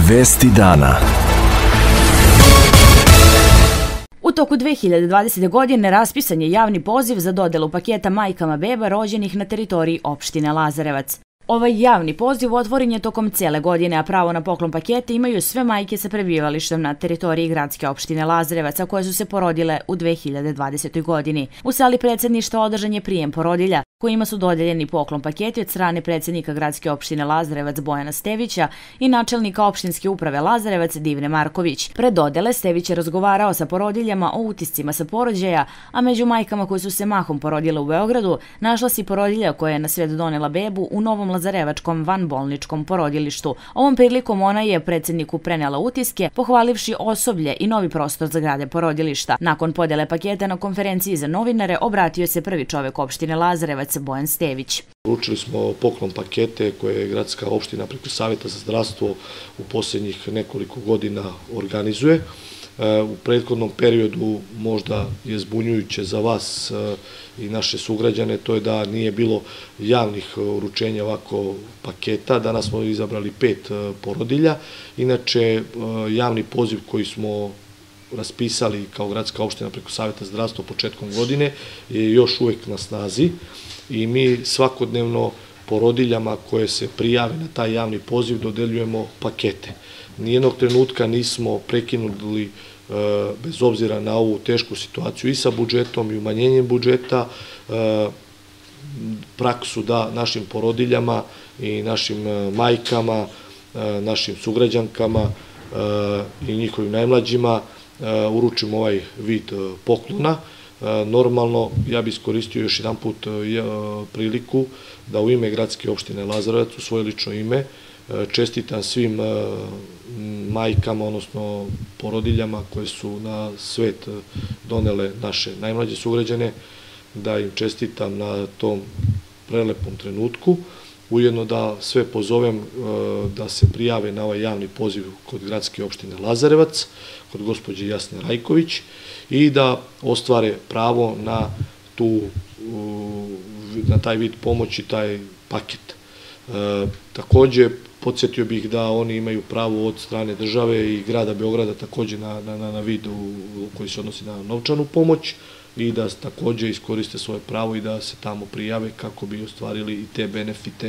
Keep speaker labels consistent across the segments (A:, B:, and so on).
A: Vesti dana.
B: U toku 2020. godine raspisan je javni poziv za dodelu paketa majkama beba rođenih na teritoriji opštine Lazarevac. Ovaj javni poziv otvoren je tokom cele godine, a pravo na poklon pakete imaju sve majke sa prebivalištem na teritoriji gradske opštine Lazarevac, a koje su se porodile u 2020. godini. U sali predsjedništva održan je prijem porodilja, kojima su dodeljeni poklon paketi od strane predsjednika gradske opštine Lazarevac Bojana Stevića i načelnika opštinske uprave Lazarevac Divne Marković. Pred dodele Stević je razgovarao sa porodiljama o utiscima sa porođaja, a među majkama koje su se mahom porodile u Beogradu našla se i porodilja koja je na svet donela bebu u Novom Lazarevačkom vanbolničkom porodilištu. Ovom prilikom ona je predsjedniku prenela utiske, pohvalivši osoblje i novi prostor za grade porodilišta. Nakon podele paketa na konferenciji za novinare obratio se prvi čovek opštine Lazarevac Bojan Stević.
C: Uručili smo poklon pakete koje je gradska opština preko Saveta za zdravstvo u posljednjih nekoliko godina organizuje. U prethodnom periodu možda je zbunjujuće za vas i naše sugrađane, to je da nije bilo javnih uručenja ovako paketa. Danas smo izabrali 5 porodilja. Inače, javni poziv koji smo raspisali kao gradska opština preko Saveta za zdravstvo početkom godine je još uvijek na snazi i mi svakodnevno porodiljama koje se prijave na taj javni poziv dodeljujemo pakete. Nijednog trenutka nismo prekinuli, bez obzira na ovu tešku situaciju i sa budžetom i umanjenjem budžeta, praksu da našim porodiljama i našim majkama, našim sugrađankama i njihovim najmlađima uručimo ovaj vid poklona. Normalno, ja bih iskoristio još jedan put priliku da u ime gradske opštine Lazarevac, u svoje lično ime, čestitam svim majkama, odnosno porodiljama koje su na svet donele naše najmlađe sugrađane, da im čestitam na tom prelepom trenutku. Ujedno da sve pozovem da se prijave na ovaj javni poziv kod gradske opštine Lazarevac, kod gospođe Jasne Rajković i da ostvare pravo na taj vid pomoći, taj paket. Takođe, podsjetio bih da oni imaju pravo od strane države i grada Beograda takođe na vid koji se odnosi na novčanu pomoć i da takođe iskoriste svoje pravo i da se tamo prijave kako bi ostvarili i te benefite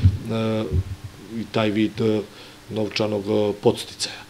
C: i taj vid novčanog podsticaja.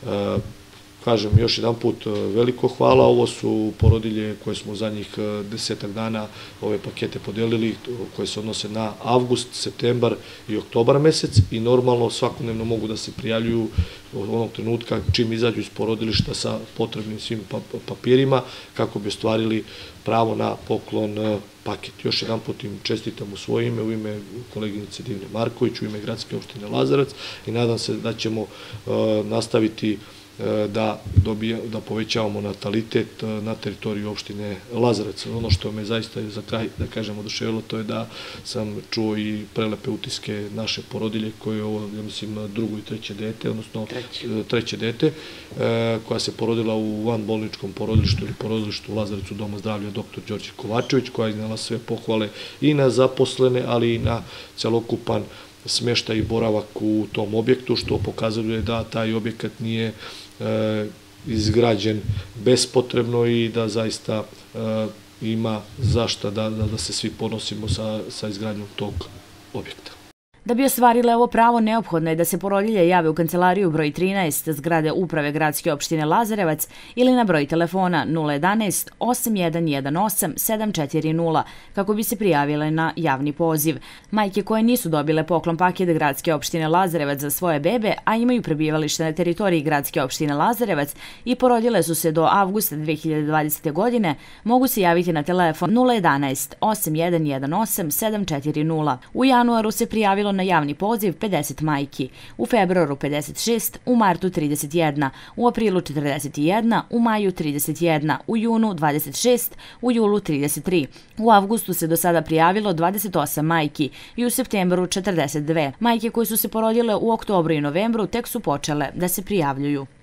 C: Kažem još jedan put veliko hvala, ovo su porodilje koje smo zadnjih 10 dana ove pakete podelili, koje se odnose na avgust, septembar i oktobar mesec i normalno svakodnevno mogu da se prijavljuju onog trenutka čim izađu iz porodilišta sa potrebnim svim papirima kako bi ostvarili pravo na poklon paket. Još jedan put im čestitam u svoje ime, u ime koleginice Divne Marković, u ime gradske opštine Lazarevac i nadam se da ćemo nastaviti da povećavamo natalitet na teritoriji opštine Lazarevac. Ono što me zaista za kraj, da kažem, oduševilo, to je da sam čuo i prelepe utiske naše porodilje koje je ovo, ja mislim, drugo i treće dete, odnosno treće dete, koja se porodila u vanbolničkom porodilištu ili porodilištu u Lazarevcu Doma zdravlja dr. Đorđe Kovačević, koja je iznela sve pohvale i na zaposlene, ali i na celokupan smeštaj i boravak u tom objektu, što pokazuje da taj objekat nije izgrađen bespotrebno i da zaista ima zašta da se svi ponosimo sa izgradnjom tog objekta.
B: Da bi ostvarile ovo pravo, neophodno je da se porodilje jave u kancelariju broj 13 zgrade uprave gradske opštine Lazarevac ili na broj telefona 011 8118 740 kako bi se prijavile na javni poziv. Majke koje nisu dobile poklon paket gradske opštine Lazarevac za svoje bebe, a imaju prebivalište na teritoriji gradske opštine Lazarevac i porodile su se do avgusta 2020. godine, mogu se javiti na telefon 011 8118 740. U januaru se prijavilo na javni poziv 50 majki, u februaru 56, u martu 31, u aprilu 41, u maju 31, u junu 26, u julu 33. U avgustu se do sada prijavilo 28 majki i u septembru 42. Majke koje su se porodile u oktobru i novembru tek su počele da se prijavljuju.